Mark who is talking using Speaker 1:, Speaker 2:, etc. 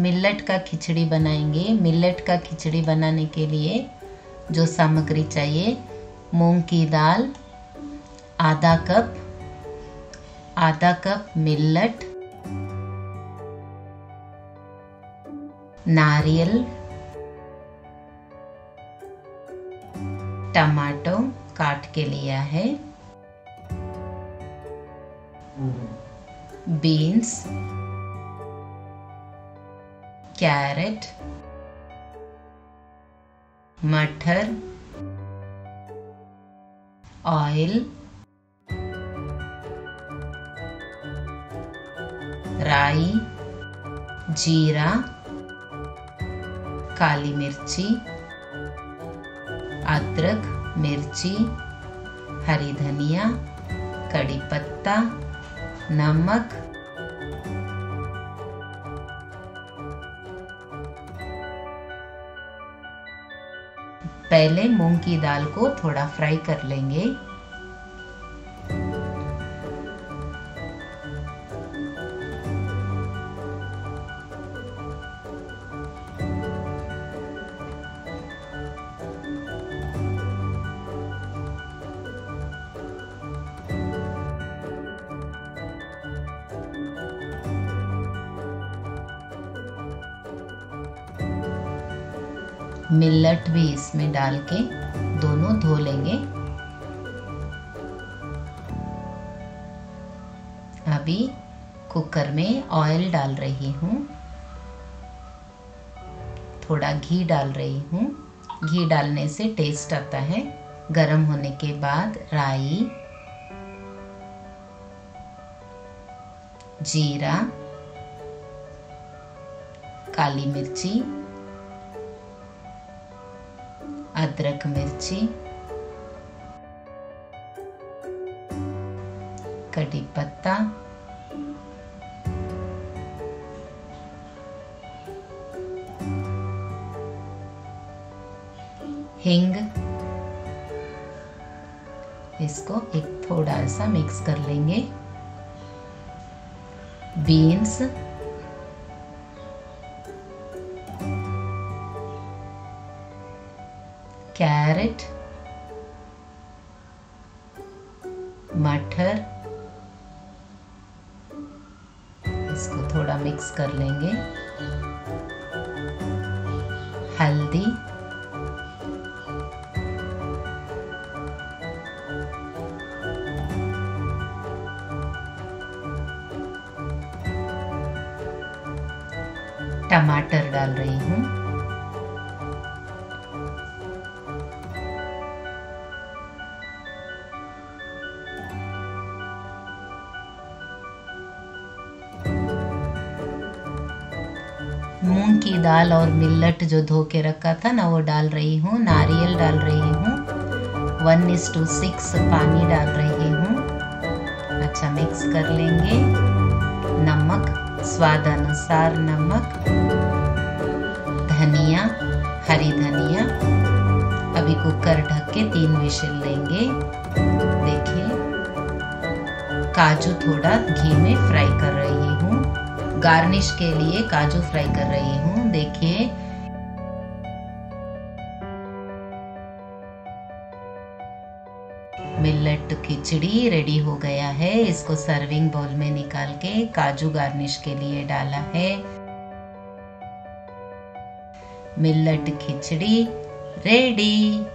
Speaker 1: Millet का खिचड़ी बनाएंगे। Millet का खिचड़ी बनाने के लिए जो सामग्री चाहिए, मूंग की दाल आधा कप मिलेट, नारियल, टमाटो काट के लिया है, बीन्स, कैरेट, मटर, ऑयल, राई, जीरा, काली मिर्ची, अदरक, मिर्ची, हरी धनिया, कड़ी पत्ता, नमक, पहले मूंग की दाल को थोड़ा फ्राई कर लेंगे। मिलेट भी इसमें डाल के दोनों धो लेंगे। अभी कुकर में ऑयल डाल रही हूँ, थोड़ा घी डाल रही हूँ। घी डालने से टेस्ट आता है। गरम होने के बाद राई, जीरा, काली मिर्ची, अदरक, मिर्ची, कड़ी पत्ता, हिंग, इसको एक थोड़ा सा मिक्स कर लेंगे। बीन्स, कैरेट, मटर, इसको थोड़ा मिक्स कर लेंगे। हल्दी, टमाटर डाल रही हूँ, मूंग की दाल और मिलेट जो धो के रखा था ना वो डाल रही हूँ। नारियल डाल रही हूँ, 1:6 पानी डाल रही हूँ। अच्छा मिक्स कर लेंगे। नमक स्वाद अनुसार नमक, धनिया, हरी धनिया। अभी कुकर ढक के 3 विशिल लेंगे। देखिए काजू थोड़ा घी में फ्राई कर रही हूँ, गार्निश के लिए काजू फ्राई कर रही हूँ। देखिए मिलेट खिचड़ी रेडी हो गया है। इसको सर्विंग बाउल में निकाल के काजू गार्निश के लिए डाला है। Millet khichdi ready.